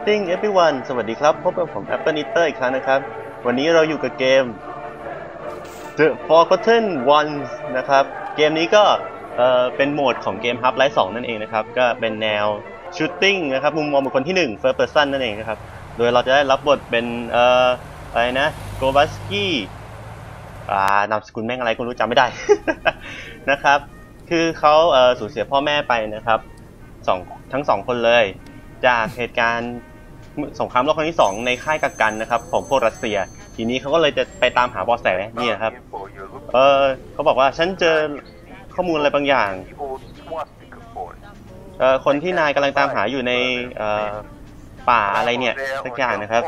Greeting everyone สวัสดีครับพบกับผม Apple Eater อีกครั้งนะครับวันนี้เราอยู่กับเกม The Forgotten Ones นะครับเกมนี้ก็เป็นโหมดของเกม Half-Life 2 นั่นเองนะครับก็เป็นแนว Shooting นะครับมุมมองบุคคลที่ 1 First Person นั่นเองนะครับโดยเราจะได้รับบทเป็นอะไรนะโกบัสกี้นามสกุลแม่งอะไรก็รู้จำไม่ได้ นะครับคือเขาสูญเสียพ่อแม่ไปนะครับทั้งสองคนเลยจากเหตุการณ์สงครามโลกครั้งที่2ในค่ายกักกันนะครับของพวกรัสเซียทีนี้เขาก็เลยจะไปตามหาเบาะแสนี่ครับเขาบอกว่าฉันเจอข้อมูลอะไรบางอย่างคนที่นายกำลังตามหาอยู่ในป่าอะไรเนี่ยสักอย่างนะครับ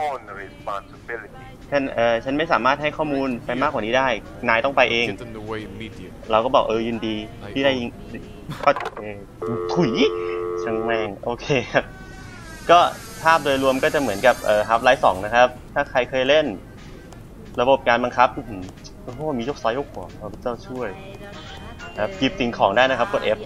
ฉันไม่สามารถให้ข้อมูลไปมากกว่านี้ได้นายต้องไปเองเราก็บอกยินดีที่ได้ก็ถุยช่างแม่งโอเคครับก็ภาพโดยรวมก็จะเหมือนกับHalf-Life 2 นะครับถ้าใครเคยเล่นระบบการบังคับโอ้โหมียกซ้ายยกขวาพระเจ้าช่วยครับหยิบสิ่งของได้นะครับกด F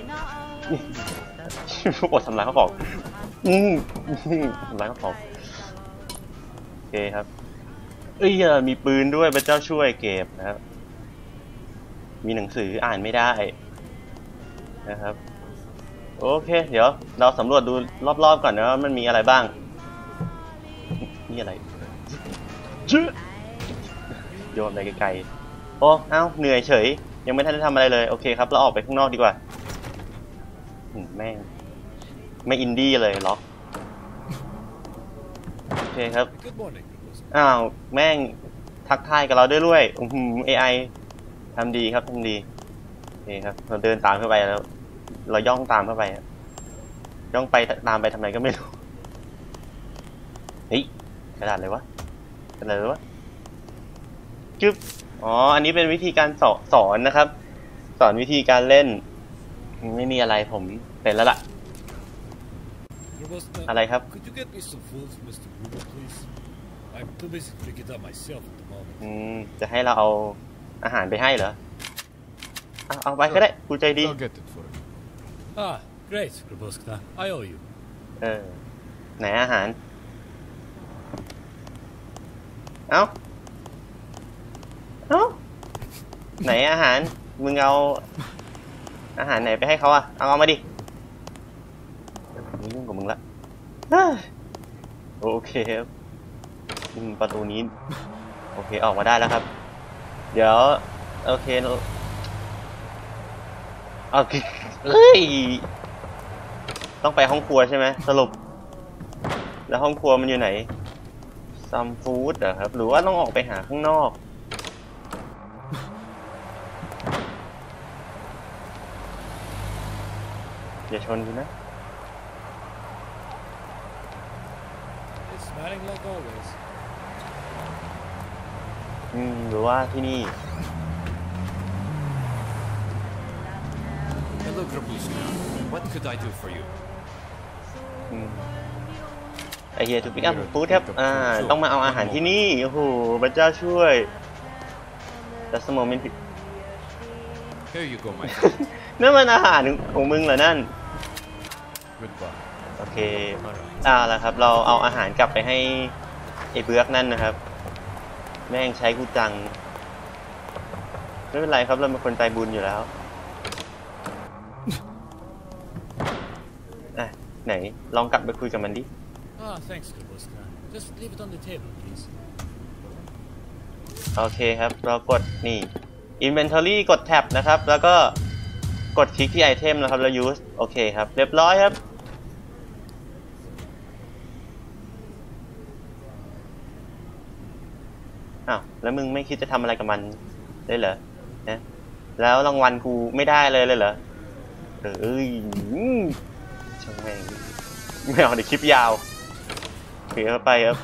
กดทำลายข้าวของทำลายข้าวของโอเคครับมีปืนด้วยพระเจ้าช่วยเก็บนะครับมีหนังสืออ่านไม่ได้นะครับโอเคเดี๋ยวเราสำรวจดูรอบๆก่อนนะว่ามันมีอะไรบ้างนี่อะไรโยนอะไรไกลๆโอ้เหนื่อยเฉยยังไม่ทันได้ทำอะไรเลยโอเคครับเราออกไปข้างนอกดีกว่าแม่งไม่อินดี้เลยล็อกโอเคครับแม่งทักทายกับเราด้วยAI ทำดีครับทำดีโอเคครับเราเดินตามเข้าไปแล้วเราย่องตามเข้าไปย่องไปตามไปทำไมก็ไม่รู้เฮ้ยกระดาษเลยวะกระดาษเลยวะจึ๊บอันนี้เป็นวิธีการสอนนะครับสอนวิธีการเล่นไม่มีอะไรผมเป็นแล้วล่ะอะไรครับจะให้เราเอาอาหารไปให้เหรอเอาไปก็ได้กูใจดี Great, Grabowska. I owe you. ไหนอาหารเอ้าไหนอาหารมึงเอาอาหารไหนไปให้เขาเอามาดินี่ยุ่งกับมึงละโอเคครับประตูนี้โอเคออกมาได้แล้วครับเดี๋ยวโอเคต้องไปห้องครัวใช่ไหมสรุปแล้วห้องครัวมันอยู่ไหนซัมฟู้ดเหรอครับหรือว่าต้องออกไปหาข้างนอกอย่าชนกูนะหรือว่าที่นี่ Hello, Grabowska. What could I do for you? ไอเฮียถูกปิกอัพฟู้ดครับต้องมาเอาอาหารที่นี่โอ้โหพระเจ้าช่วยแต่สมองมันผิด Here you go, my friend. นั่นมันอาหารของมึงเหรอนั่น Goodbye. โอเคแล้วครับเราเอาอาหารกลับไปให้ไอ้เบือกนั่นนะครับแม่งใช้กูจังไม่เป็นไรครับเราเป็นคนใจบุญอยู่แล้วไหนลองกลับไปคุยกับมันดิ Thanks, Grabowska. Just leave it on the table, please. โอเคครับเรากดนี่ Inventory กด Tab นะครับแล้วก็กดคลิกที่ไอเทมนะครับแล้ว Use โอเคครับเรียบร้อยครับแล้วมึงไม่คิดจะทำอะไรกับมันได้เหรอนะแล้วรางวัลกูไม่ได้เลยเหรอช่างแม่งไม่เอาในคลิปยาวเดี๋ยวไปครับ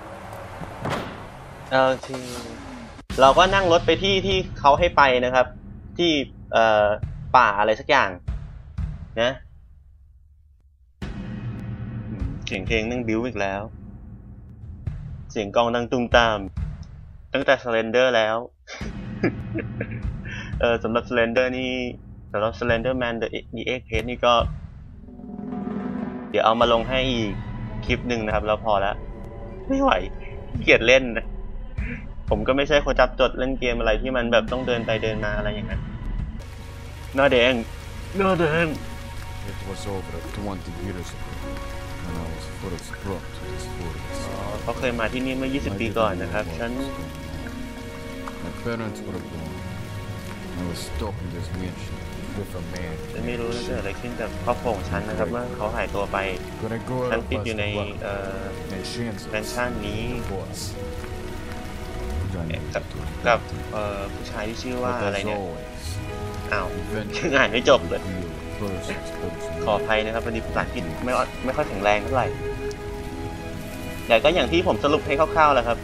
โอเคเราก็นั่งรถไปที่เขาให้ไปนะครับที่ป่าอะไรสักอย่างนะเสียงเพลงนั่งบิ้วอีกแล้วเสียงกองดังตุ้มตามตั้งแต่ Slender แล้วสำหรับ Slender นี่สำหรับ Slender Man The Egg Head นี่ก็เดี๋ยวเอามาลงให้อีกคลิปหนึ่งนะครับแล้วพอแล้วไม่ไหวเกลียดเล่นนะผมก็ไม่ใช่คนจับจดเล่นเกมอะไรที่มันแบบต้องเดินไปเดินมาอะไรอย่างนั้นหน้าแดงหน้าแดง It was over 20 years ago when I was first brought to this forest. เขาเคยมาที่นี่เมื่อ 20 ปีก่อนนะครับฉัน My parents were gone. I was stuck in this mansion with a man. ฉันไม่รู้จะเกิดอะไรขึ้นกับครอบครัวของฉันนะครับเมื่อเขาหายตัวไป When I go ฉัน out ติด past อยู่ the ใน block, and chances แมนชั่นนี้ was กับผู้ชายที่ชื่อว่า But อะไร as เนี่ย always, อ้าว eventually อ่านไม่จบเลย real persons comes ขออภัยนะครับวันนี้ภาษาอังกฤษไม่ค่อยแข็งแรงเท่าไหร่แต่ก็อย่างที่ผมสรุปให้คร่าวๆแล้วครับ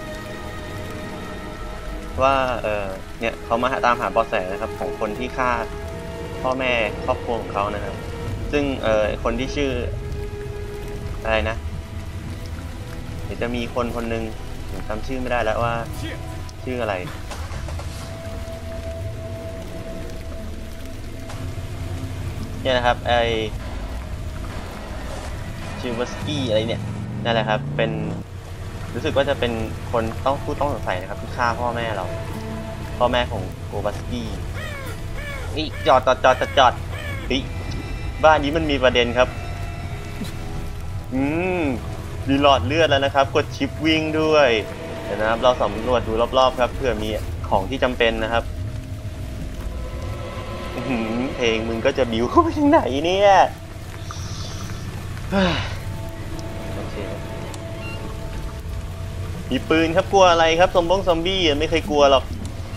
ว่าเนี่ยเขามาตามหาเบาะแสนะครับของคนที่ฆ่าพ่อแม่ครอบครัวของเขานะครับ ซึ่งคนที่ชื่ออะไรนะเดี๋ยวจะมีคนหนึ่งผมจำชื่อไม่ได้แล้วว่าชื่ออะไรเนี่ยนะครับไอชิวสกี้อะไรเนี่ยนั่นแหละครับเป็นรู้สึกว่าจะเป็นคนต้องสงสัยนะครับที่ฆ่าพ่อแม่เราพ่อแม่ของโกบัสกี้นี่จอดนี่บ้านนี้มันมีประเด็นครับมีหลอดเลือดแล้วนะครับกดชิปวิ่งด้วยเดี๋ยวนะครับเราสำรวจดูรอบๆครับเผื่อมีของที่จำเป็นนะครับเพลงมึงก็จะบิ้วเข้าไปถึงไหนเนี่ยโอเคมีปืนครับกลัวอะไรครับซอมบี้ไม่เคยกลัวหรอก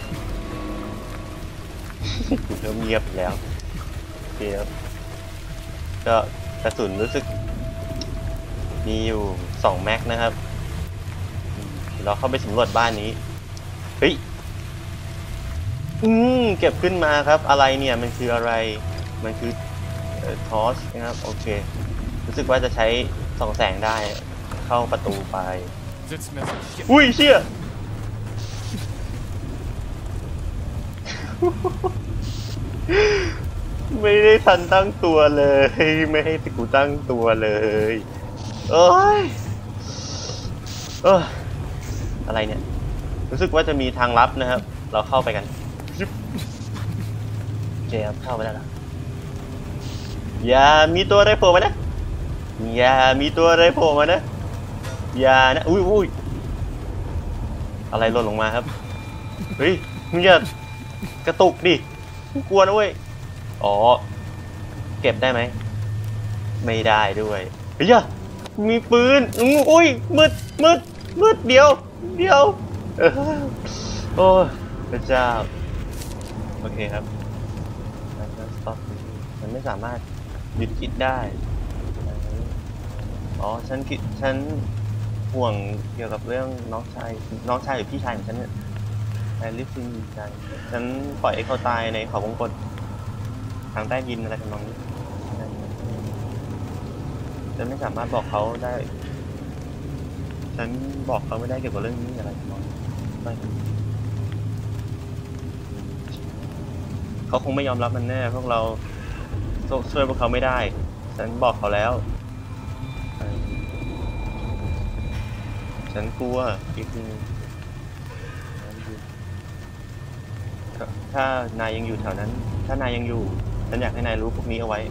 เริ่มเงียบแล้วโอเคครับก็กระสุนรู้สึกมีอยู่2 แม็กนะครับเราเข้าไปสำรวจบ้านนี้เฮ้ยเก็บขึ้นมาครับอะไรเนี่ยมันคืออะไรมันคือทอสนะครับโอเครู้สึกว่าจะใช้ส่องแสงได้เข้าประตูไปอุ้ยเชี่ยไม่ได้ทันตั้งตัวเลยไม่ให้กูตั้งตัวเลยเอ้ยอะไรเนี่ยรู้สึกว่าจะมีทางลับนะครับเราเข้าไปกันเจ๊เข้าไปได้แล้วอย่ามีตัวอะไรโผล่มานะอย่ามีตัวอะไรโผล่มานะอย่านะอุ้ยอะไรหล่นลงมาครับเฮ้ยมึงอย่ากระตุกดิกลัวนะเว้ยอ๋อเก็บได้ไหมไม่ได้ด้วยเฮ้ยมีปืนอุ้ยมืดเดี๋ยวโอ้พระเจ้าโอเคครับมันไม่สามารถหยุดคิดได้อ๋อฉันห่วงเกี่ยวกับเรื่องน้องชายหรือพี่ชายของฉันเนี่ยไอริฟฟินใจฉันปล่อยให้เขาตายในเขาวงกตทางใต้ดินอะไรทำนองนี้ฉันไม่สามารถบอกเขาได้ฉันบอกเขาไม่ได้เกี่ยวกับเรื่องนี้อะไรทำนองนี้เขาคงไม่ยอมรับมันแน่พวกเราช่วยพวกเขาไม่ได้ฉันบอกเขาแล้วฉันกลัวอีกทีถ้านายยังอยู่แถวนั้นถ้านายยังอยู่ฉันอยากให้นายรู้พวกนี้เอาไว้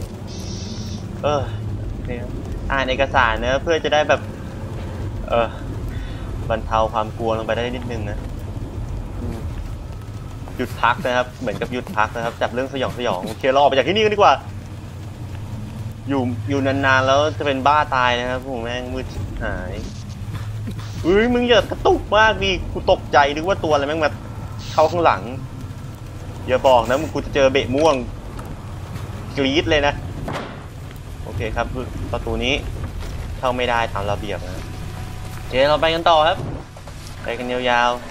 เนี่ยอ่านเอกสารเนอะเพื่อจะได้แบบบรรเทาความกลัวลงไปได้นิดนึงนะหยุดพักนะครับเหมือนกับหยุดพักนะครับจับเรื่องสยองโอเคเราออกไปจากที่นี่กันดีกว่าอยู่นานๆแล้วจะเป็นบ้าตายนะครับผมแม่งมืดหายมึงอย่ากระตุกมากดิกูตกใจนึกว่าตัวอะไรแม่งมาเข้าข้างหลังอย่าบอกนะมึงกูจะเจอเบะม่วงกรี๊ดเลยนะโอเคครับประตูนี้เข้าไม่ได้ตามระเบียบนะโอเคเราไปกันต่อครับไปกันยาวๆ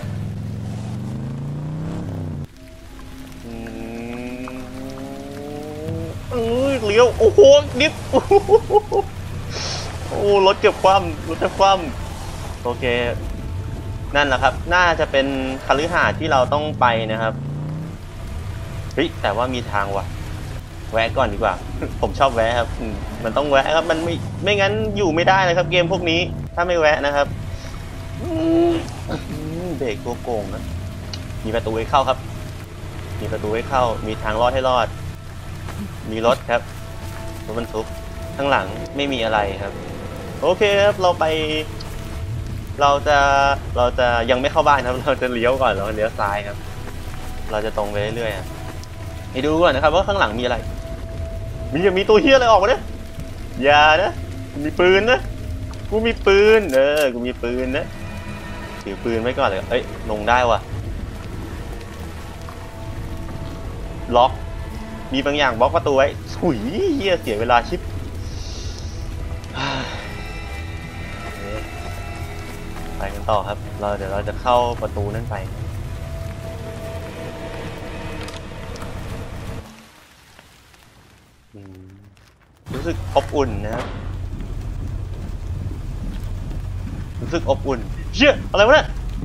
เลี้ยวโอ้โหดิฟโอ้รถเกือบคว่ำโอเคนั่นแหละครับน่าจะเป็นคฤหาสน์ที่เราต้องไปนะครับเฮ้ยแต่ว่ามีทางว่ะแวะก่อนดีกว่า ผมชอบแวะครับมันต้องแวะครับมันไม่งั้นอยู่ไม่ได้เลยครับเกมพวกนี้ถ้าไม่แวะนะครับเบรกตัวโกงนะมีประตูให้เข้าครับมีประตูให้เข้ามีทางรอดให้รอดมีรถครับรถบรรทุกข้างหลังไม่มีอะไรครับโอเคครับเราจะยังไม่เข้าบ้านครับเราจะเลี้ยวก่อนเราเลี้ยวซ้ายครับเราจะตรงไปเรื่อยๆไปดูก่อนนะครับว่าข้างหลังมีอะไรมีตัวเฮี้ยอะไรออกมาเนี่ยอย่านะมีปืนนะกูมีปืนกูมีปืนนะถือปืนไว้ก่อนเลยเอ้ยลงได้ว่ะล็อกมีบางอย่างบล็อกประตูไว้ถุยเฮี้ยเสียเวลาชิปไปกันต่อครับเดี๋ยวเราจะเข้าประตูนั่นไปรู้สึกอบอุ่นนะครับรู้สึกอบอุ่นเชี่ยอะไรวะเนี่ย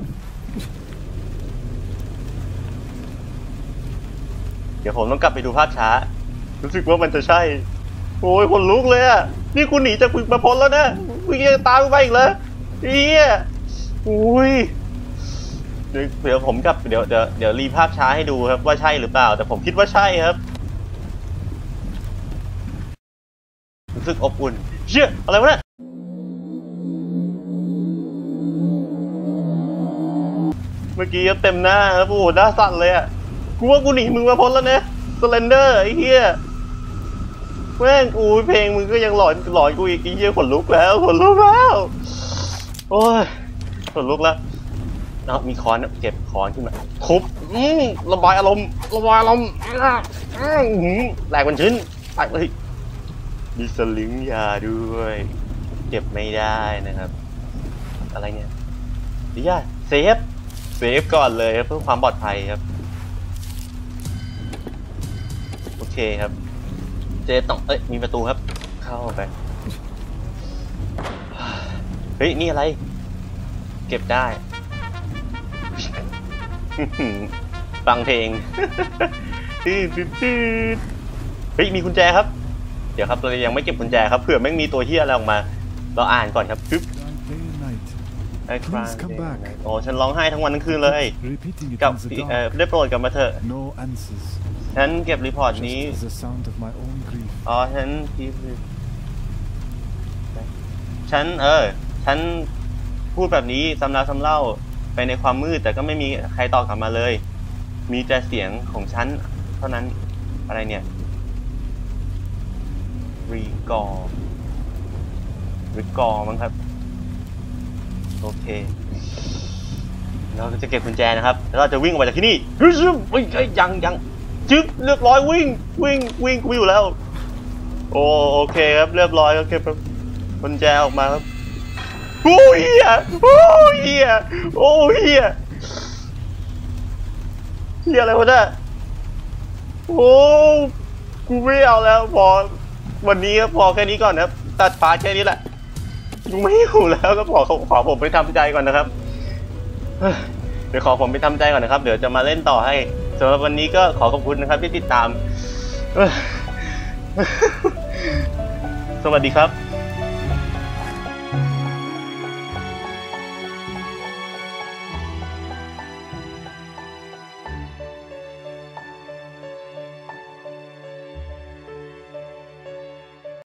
เดี๋ยวผมต้องกลับไปดูภาพช้ารู้สึกว่ามันจะใช่โอ้ยขนลุกเลยอ่ะนี่คุณหนีจากฝึกมาพ้นแล้วนะคุณยังตามไปอีกเหรอเฮียอุ้ยเดี๋ยวผมกลับเดี๋ยวรีภาพช้าให้ดูครับว่าใช่หรือเปล่าแต่ผมคิดว่าใช่ครับรู้สึกอบอุ่นเชี่ยอะไรวะเนี่ยเมื่อกี้เต็มหน้าครับโอ้โหหน้าสั่นเลยอ่ะกูว่ากูหนีมึงมาพ้นแล้วนะสเลนเดอร์ไอ้เหี้ยแม่งกูเพลงมึงก็ยังหลอนกูอีกไอ้เหี้ยขนลุกแล้วโอ้ยขนลุกแล้วมีค้อนเก็บค้อนขึ้นมาทุบระบายอารมณ์แหลกเป็นชิ้นแตกเลยมีสลิงยาด้วยเก็บไม่ได้นะครับอะไรเนี่ยดิย่าเซฟก่อนเลยเพื่อความปลอดภัยครับโอเคครับเจต้องมีประตูครับเข้าไปเฮ้ยนี่อะไรเก็บได้ฟังเพลงเฮ้ยมีกุญแจครับเดี๋ยวครับเรายังไม่เก็บกุญแจครับเผื่อไม่มีตัวเหี้ยอะไรออกมาเราอ่านก่อนครับปึ๊บโอ้ฉันร้องไห้ทั้งวันทั้งคืนเลยกับได้โปรดกลับมาเถอะฉันเก็บรีพอร์ตนี้ฉันพูดแบบนี้ซ้ำแล้วซ้ำเล่าไปในความมืดแต่ก็ไม่มีใครตอบกลับมาเลยมีแต่เสียงของฉันเท่านั้นอะไรเนี่ยรีกอร์มั้งครับโอเคเราจะเก็บกุญแจนะครับแล้วเราจะวิ่งออกมาจากที่นี่ยังจึ๊บเรียบร้อยวิ่งกูอยู่แล้วโอเคครับเรียบร้อยโอเคกุญแจออกมาครับโอ้ยเฮียอะไรวะเนี่ยโอ้กูไม่เอาแล้วพอวันนี้ก็พอแค่นี้ก่อนนะครับตัดพาร์ทแค่นี้แหละกูไม่อยู่แล้วก็ขอผมไปทำใจก่อนนะครับเดี๋ยวขอผมไปทำใจก่อนนะครับเดี๋ยวจะมาเล่นต่อให้สำหรับวันนี้ก็ขอขอบคุณนะครับที่ติดตามสวัสดีครับ